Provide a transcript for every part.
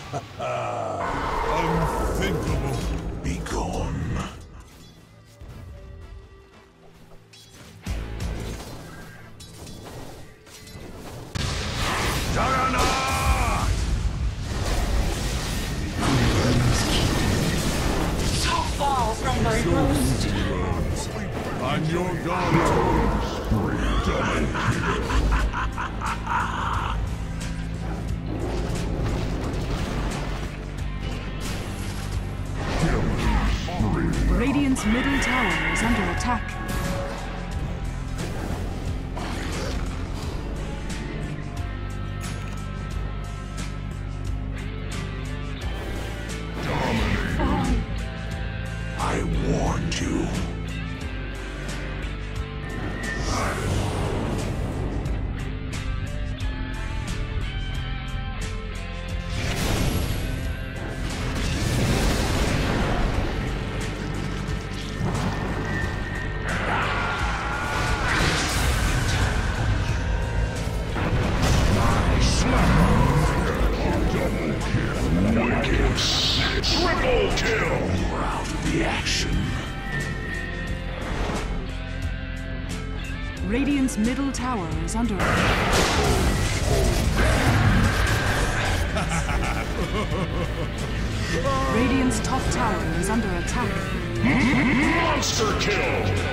Unthinkable. Be gone. Juggernaut! So far from my roost. On your guard. Radiant's middle tower is under attack. I warned you. Triple kill! We're out of the action. Radiant's middle tower is under attack. Radiant's top tower is under attack. Monster kill!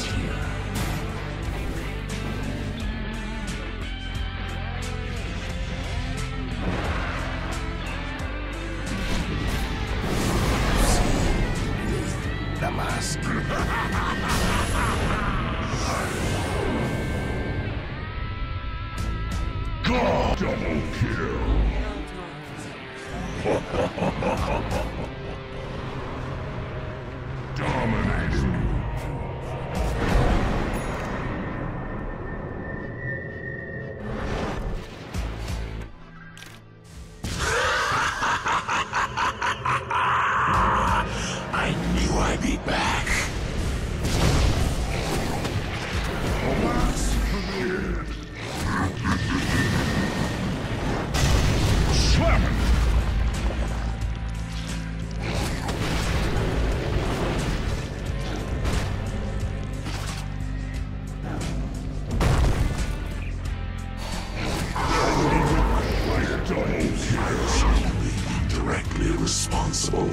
God, double kill! Dominating. I knew I'd be back. Slamming. Directly responsible.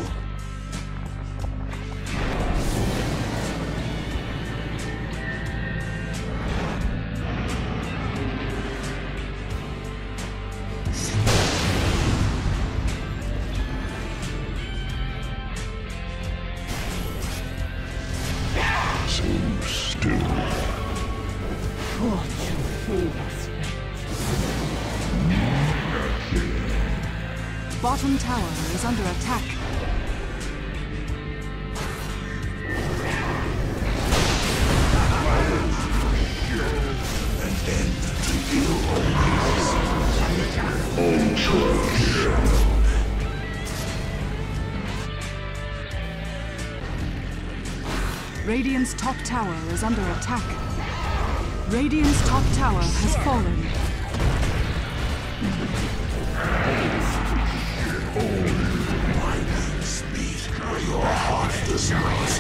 So still. Bottom tower is under attack. An end to ill omens. Ultra kill. Radiant's top tower is under attack. Radiant's top tower has fallen. My wings beat where your heart does not.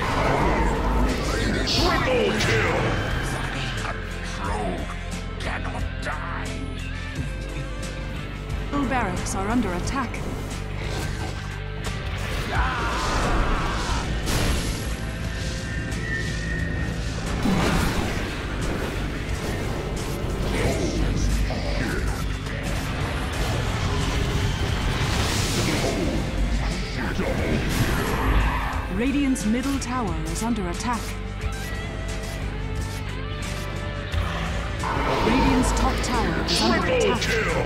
Triple kill! A rogue cannot die. All barracks are under attack. Radiant's middle tower is under attack. Radiant's top tower is under attack.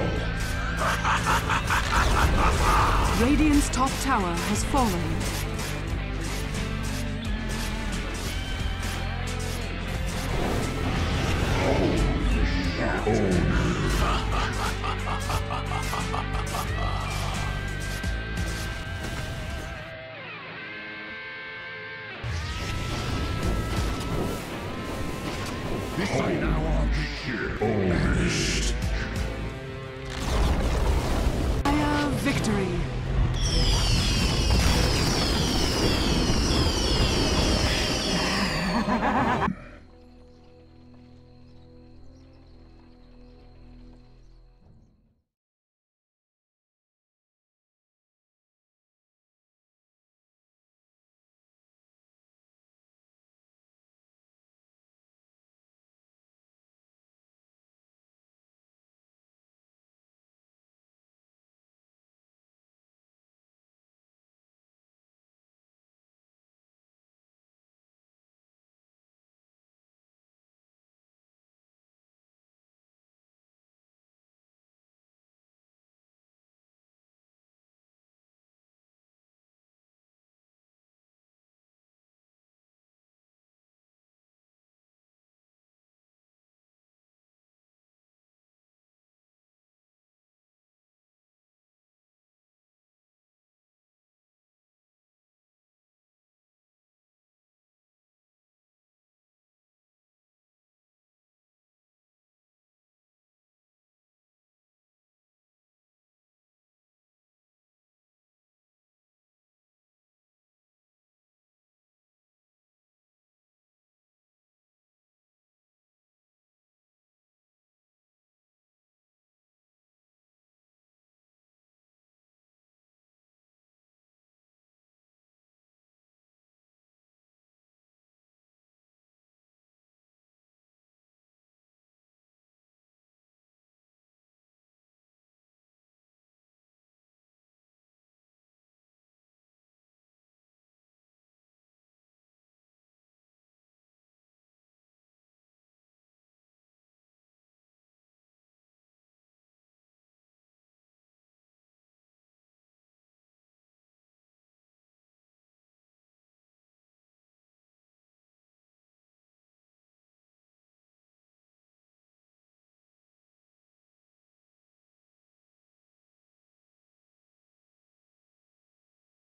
Radiant's top tower has fallen. Oh.